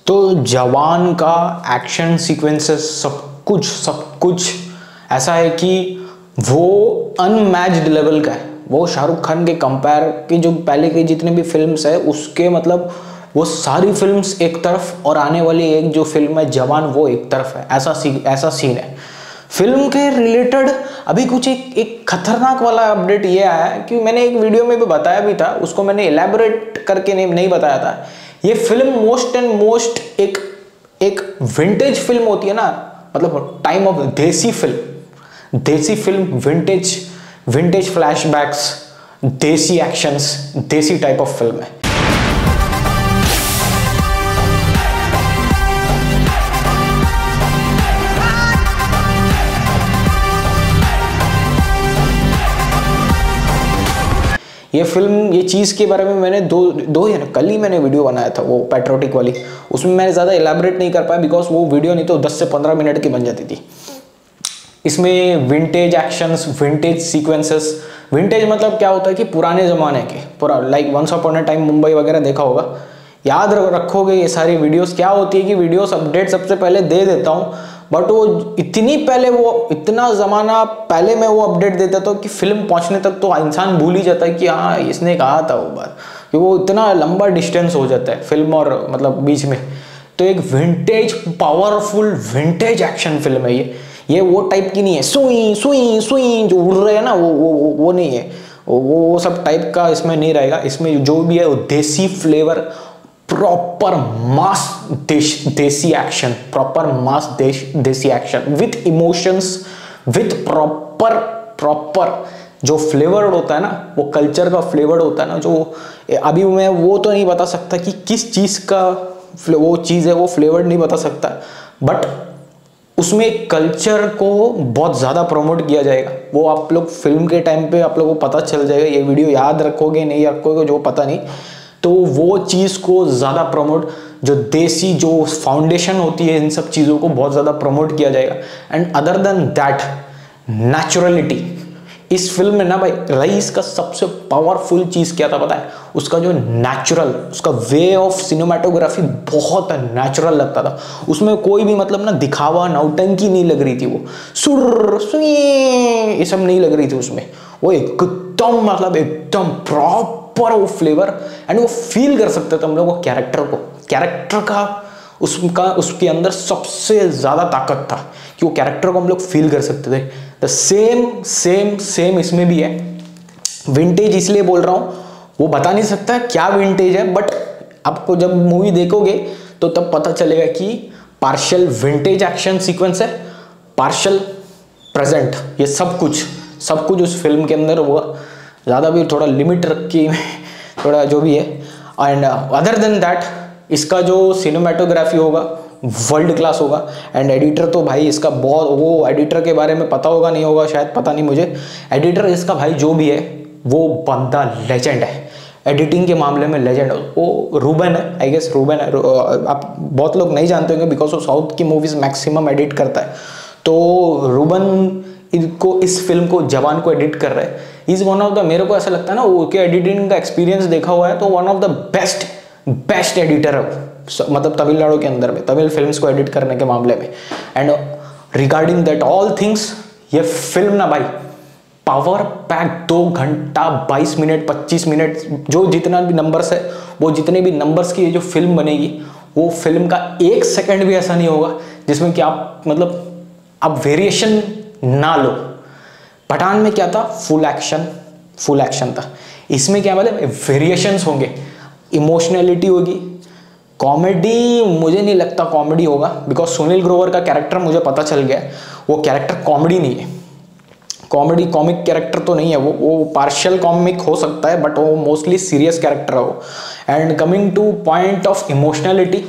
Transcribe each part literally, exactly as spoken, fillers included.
तो जवान का एक्शन सीक्वेंसेस सब कुछ सब कुछ ऐसा है कि वो अनमैच्ड लेवल का है। वो शाहरुख खान के कंपेयर की जो पहले की जितने भी फिल्म्स है उसके मतलब वो सारी फिल्म्स एक तरफ और आने वाली एक जो फिल्म है जवान वो एक तरफ है। ऐसा सी ऐसा सीन है फिल्म के रिलेटेड। अभी कुछ एक एक खतरनाक वाला अपडेट ये आया है कि मैंने एक वीडियो में भी बताया भी था, उसको मैंने इलेबोरेट करके नहीं नहीं बताया था। ये फिल्म मोस्ट एंड मोस्ट एक एक विंटेज फिल्म होती है ना, मतलब time of desi film, desi film, vintage vintage flashbacks, desi actions, desi type of film है। ये फिल्म ये चीज़ के बारे में मैंने दो दो या कल ही मैंने वीडियो बनाया था, वो पैट्रियोटिक वाली। उसमें मैं ज़्यादा एलैबोरेट नहीं कर पाया बिकॉज वो वीडियो नहीं तो दस से पंद्रह मिनट की बन जाती थी। इसमें vintage actions, vintage sequences, vintage मतलब क्या होता है कि पुराने ज़माने के, पूरा like once upon a time Mumbai वगैरह देखा होगा, याद रखोगे ये सारी वीडियोस। क्या होती है कि वीडियोस अपडेट सबसे पहले दे देता हूँ, बट वो इतनी पहले वो इतना ज़माना पहले मैं वो अपडेट देता था कि फिल्म पहुँचने तक तो इंसान भूल ही जाता है कि हाँ इसने कहा था वो बात, कि वो इतना लंबा डिस्टेंस हो जाता है फिल्म और मतलब बीच में। तो एक vintage powerful vintage action film है ये ये वो टाइप की नहीं है सुई सुई सुई जो उड़ रहे हैं ना, वो वो वो, वो नहीं है, वो वो सब टाइप का इसमें नहीं रहेगा। इसमें जो भी है वो देसी फ्लेवर, प्रॉपर मास देश देसी एक्शन, प्रॉपर मास देश desi action with emotions, with proper proper जो फ्लेवर्ड होता है ना, वो कल्चर का फ्लेवर्ड होता है ना, जो अभी मैं वो तो नहीं बता सकता कि किस चीज़ का वो चीज़ है, वो फ्लेवर्ड नहीं बता सकता, बट उसमें कल्चर को बहुत ज़्यादा प्रमोट किया जाएगा। वो आप लोग फिल्म के टाइम पे आप लोगों को पता चल जाएगा। ये वीडियो याद रखोगे नहीं रखोगे जो पता नहीं, तो वो चीज़ को ज़्यादा प्रमोट, जो देसी जो फाउंडेशन होती है इन सब चीज़ों को बहुत ज़्यादा प्रमोट किया जाएगा। And other than that naturality इस फिल्म में ना भाई, रईस का सबसे पावरफुल चीज़ क्या था पता है? उसका जो नेचुरल, उसका वे ऑफ सिनेमाटोग्राफी बहुत नेचुरल लगता था। उसमें कोई भी मतलब ना दिखावा नौटंकी नहीं लग रही थी, वो सुर सुई ये सब नहीं लग रही थी उसमें। वो एकदम मतलब एकदम प्रॉपर वो फ्लेवर, एंड वो फील कर सकते थे हम लोग वो कैरेक्टर को, कैरेक्टर का उसका उसके अंदर सबसे ज़्यादा ताकत था कि वो कैरेक्टर को हम लोग फील कर सकते थे। द सेम सेम सेम इसमें भी है। विंटेज इसलिए बोल रहा हूँ, वो बता नहीं सकता क्या विंटेज है, बट आपको जब मूवी देखोगे तो तब पता चलेगा कि पार्शियल विंटेज एक्शन सीक्वेंस है, पार्शियल प्रेजेंट, ये सब कुछ सब कुछ उस फिल्म के अंदर हुआ। ज़्यादा भी थोड़ा लिमिट रख के थोड़ा जो भी है। एंड अदर देन दैट इसका जो सिनेमाटोग्राफी होगा वर्ल्ड क्लास होगा। एंड एडिटर तो भाई इसका बहुत, वो एडिटर के बारे में पता होगा नहीं होगा शायद, पता नहीं मुझे। एडिटर इसका भाई जो भी है वो बंदा लेजेंड है, एडिटिंग के मामले में लेजेंड है। वो रूबन है, आई गेस रूबन है। आप बहुत लोग नहीं जानते होंगे बिकॉज वो साउथ की मूवीज मैक्सिमम एडिट करता है। तो रूबन इनको इस फिल्म को जवान को एडिट कर रहा है। इज वन ऑफ द, मेरे को ऐसा लगता है ना, वो के एडिटिंग का एक्सपीरियंस देखा हुआ है तो one of the best best editor है मतलब तमिलनाडु के अंदर में, तमिल फिल्म्स को एडिट करने के मामले में। And regarding that all things, ये फिल्म ना भाई पावर पैक, दो घंटा बाईस मिनट पच्चीस मिनट जो जितना भी नंबर्स है, वो जितने भी नंबर्स की जो फिल्म बनेगी, वो फिल्म का एक सेकंड भी ऐसा नहीं होगा जिसमें कि आप मतलब आप वेरिएशन ना लो। पठान में क्या था? फुल एक्शन, फुल एक्शन था। इसमें क्या मतलब वेरिएशंस होंगे, इमोशनलिटी होगी, कॉमेडी मुझे नहीं लगता कॉमेडी होगा बिकॉज सुनील ग्रोवर का कैरेक्टर मुझे पता चल गया वो कैरेक्टर कॉमेडी नहीं है, कॉमेडी कॉमिक कैरेक्टर तो नहीं है वो वो पार्शियल कॉमिक हो सकता है बट वो मोस्टली सीरियस कैरेक्टर है वो। And coming to point of emotionality,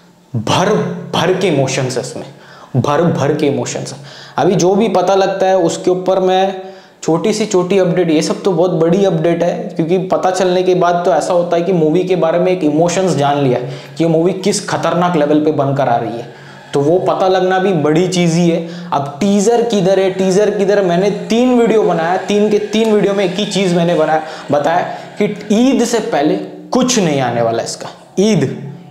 भर भर के इमोशंस है इसमें, भर भर के इमोशंस है। अभी जो भी पता लगता है उसके ऊपर मैं छोटी सी छोटी अपडेट, ये सब तो बहुत बड़ी अपडेट है क्योंकि पता चलने के बाद तो ऐसा होता है कि मूवी के बारे में एक इमोशंस जान लिया कि ये मूवी किस खतरनाक लेवल पे बनकर आ रही है, तो वो पता लगना भी बड़ी चीज़ ही है। अब टीज़र किधर है, टीज़र किधर, मैंने तीन वीडियो बनाया, तीन के तीन वीडियो में एक ही चीज़ मैंने बनाया बताया कि ईद से पहले कुछ नहीं आने वाला इसका। ईद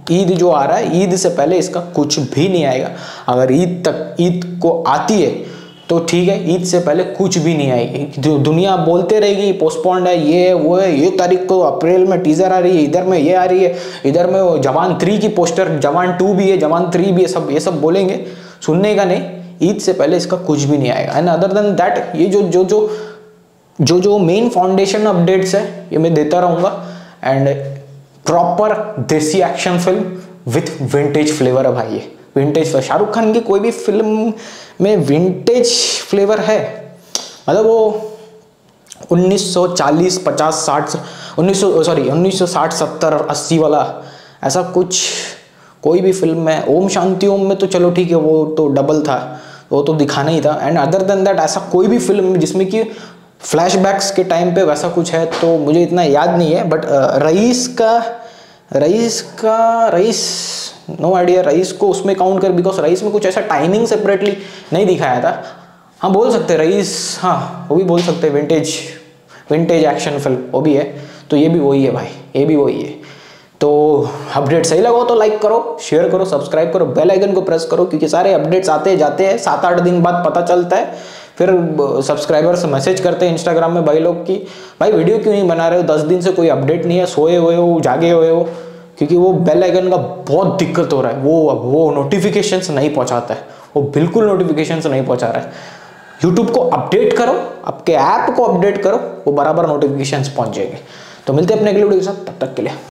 ईद जो आ रहा है, ईद से पहले इसका कुछ भी नहीं आएगा। अगर ईद तक ईद को आती है तो ठीक है, ईद से पहले कुछ भी नहीं आएगी। जो दुनिया बोलते रहेगी पोस्टपोन्ड है, ये है वो है, ये तारीख को अप्रैल में टीजर आ रही है, इधर में ये आ रही है, इधर में वो जवान थ्री की पोस्टर, जवान टू भी है, जवान थ्री भी है, सब ये सब बोलेंगे, सुनने का नहीं। ईद से पहले इसका कुछ भी नहीं आएगा। एंड अदर देन दैट ये जो जो जो जो जो मेन फाउंडेशन अपडेट्स है ये मैं देता रहूँगा। And proper desi action film with vintage flavour है भाई। ये विंटेज, शाहरुख खान की कोई भी फिल्म में विंटेज फ्लेवर है, मतलब वो उन्नीस सौ चालीस पचास साठ उन्नीस सौ सॉरी उन्नीस सौ साठ सत्तर अस्सी वाला ऐसा कुछ कोई भी फिल्म में। ओम शांति ओम में तो चलो ठीक है, वो तो डबल था, वो तो दिखाना ही था। एंड अदर देन दैट ऐसा कोई भी फिल्म जिसमें कि फ्लैशबैक्स के टाइम पे वैसा कुछ है तो मुझे इतना याद नहीं है। बट रईस का रईस का रईस नो आइडिया, रईस को उसमें काउंट कर, बिकॉज रईस में कुछ ऐसा टाइमिंग सेपरेटली नहीं दिखाया था। हाँ बोल सकते हैं रईस, हाँ वो भी बोल सकते हैं, विंटेज विंटेज एक्शन फिल्म वो भी है। तो ये भी वही है भाई, ये भी वही है। तो अपडेट सही लगा तो लाइक करो, शेयर करो, सब्सक्राइब करो, बेल आइकन को प्रेस करो, क्योंकि सारे अपडेट्स आते जाते हैं, सात आठ दिन बाद पता चलता है। फिर सब्सक्राइबर्स मैसेज करते हैं इंस्टाग्राम में भाई लोग कि भाई वीडियो क्यों नहीं बना रहे हो, दस दिन से कोई अपडेट नहीं है, सोए हुए हो, जागे हुए हो, क्योंकि वो बेल आइकन का बहुत दिक्कत हो रहा है। वो वो नोटिफिकेशंस नहीं पहुंचाता है, वो बिल्कुल नोटिफिकेशंस नहीं पहुंचा रहा है। यूट्यूब को अपडेट करो, आपके ऐप को अपडेट करो, वो बराबर नोटिफिकेशंस पहुंच जाएंगे। तो मिलते हैं अपने अगले वीडियो के साथ, तब तक के लिए।